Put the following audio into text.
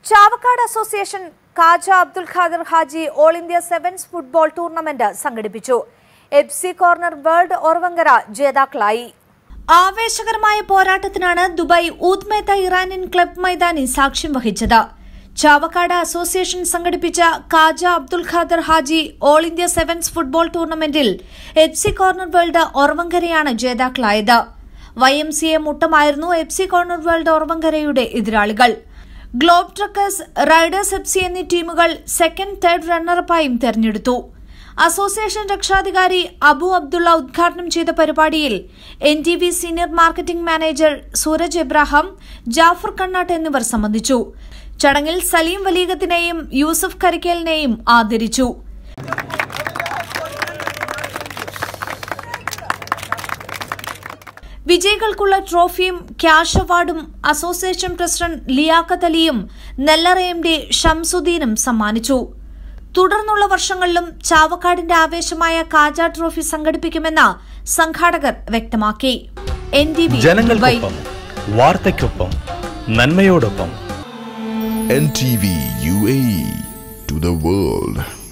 Chavakkad association Kaja Abdul Khader Haji all India sevens football tournament സംഘടിപ്പിച്ചു. FC corner world Orvankara ജേതാക്കളായി. ആവേശകരമായ പോരാട്ടത്തിനാണ് Dubai Oud Metha Iranian club മൈതാനി സാക്ഷ്യം വഹിച്ചത്. ചാവക്കാട് അസോസിയേഷൻ സംഘടിപ്പിച്ച Kaja Abdul Khader Haji all India sevens football ടൂർണമെന്റിൽ FC കോർണർ വേൾഡ് ഓർവങ്കരയാണ് ജേതാക്കളായത്. YMCA മുട്ടമായിരുന്നു FC കോർണർ വേൾഡ് ഓർവങ്കരയുടെ എതിരാളികൾ. ഗ്ലോബ് ട്രക്കേഴ്സ്, റൈഡേഴ്സ് FC എന്നീ ടീമുകൾ സെക്കൻഡ്, തേർഡ് റണ്ണറപ്പായും തെരഞ്ഞെടുത്തു. അസോസിയേഷൻ രക്ഷാധികാരി അബു അബ്ദുള്ള ഉദ്ഘാടനം ചെയ്ത പരിപാടിയിൽ NTV senior marketing manager Sooraj Abraham, Jafar Kannatt എന്നിവർ സംബന്ധിച്ചു. ചടങ്ങിൽ സലീം വലീഗത്തിനെയും യൂസഫ് കരിക്കലിനെയും ആദരിച്ചു. വിജയികൾക്കുള്ള ട്രോഫിയും ക്യാഷ് അവാർഡും അസോസിയേഷൻ പ്രസിഡന്റ് ലിയാഖത്ത് അലിയും നെല്ലറ MD ഷംസുദ്ദീനും സമ്മാനിച്ചു. തുടർന്നുള്ള വർഷങ്ങളിലും ചാവക്കാടിന്റെ ആവേശമായ കാജ ട്രോഫി സംഘടിപ്പിക്കുമെന്ന് സംഘാടകർ വ്യക്തമാക്കി. NTV ജനങ്ങൾക്കൊപ്പം, വാർത്തയ്ക്കൊപ്പം, നന്മയോടൊപ്പം. NTV UAE to the world.